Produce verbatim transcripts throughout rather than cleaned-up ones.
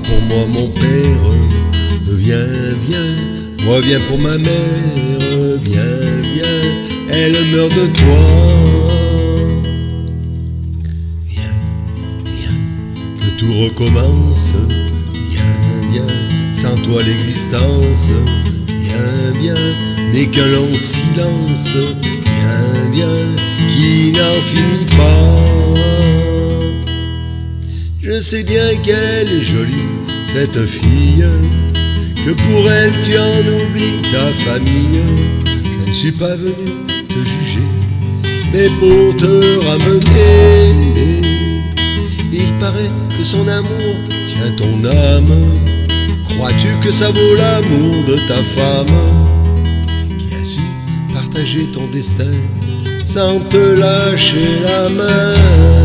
pour moi mon père, viens, viens, reviens pour ma mère, viens, viens, elle meurt de toi. Viens, viens, que tout recommence, viens, viens, sans toi l'existence, viens, viens, n'est qu'un long silence, viens, viens, qui n'en finit pas. Je sais bien qu'elle est jolie, cette fille, que pour elle tu en oublies ta famille. Je ne suis pas venu te juger, mais pour te ramener. Il paraît que son amour tient ton âme. Crois-tu que ça vaut l'amour de ta femme, qui a su partager ton destin sans te lâcher la main?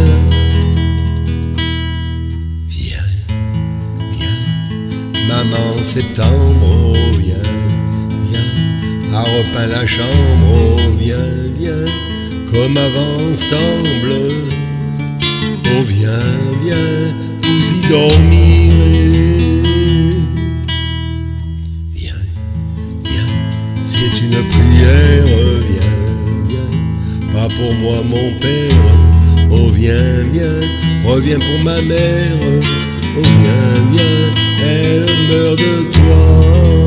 Maman septembre, oh viens, viens, a repeint la chambre, oh viens, viens, comme avant ensemble, oh viens, viens, vous y dormirez. Viens, viens, c'est une prière, viens, viens, pas pour moi mon père, oh viens, viens, reviens pour ma mère, oh viens, viens, elle meurt de toi.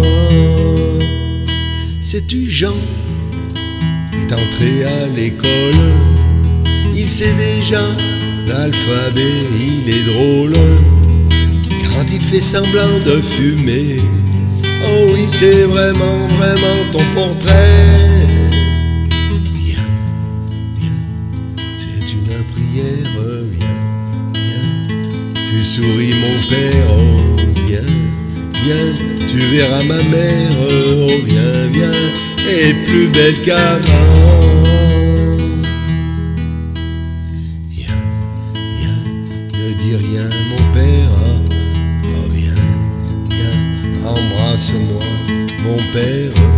Sais-tu, Jean est entré à l'école, il sait déjà l'alphabet, il est drôle quand il fait semblant de fumer. Oh oui, c'est vraiment, vraiment ton portrait. Viens, viens, c'est une prière, viens, viens, tu souris mon père, oh viens, viens, tu verras ma mère, oh viens, viens, est plus belle qu'avant. Viens, viens, ne dis rien mon père, oh viens, viens, embrasse-moi mon père.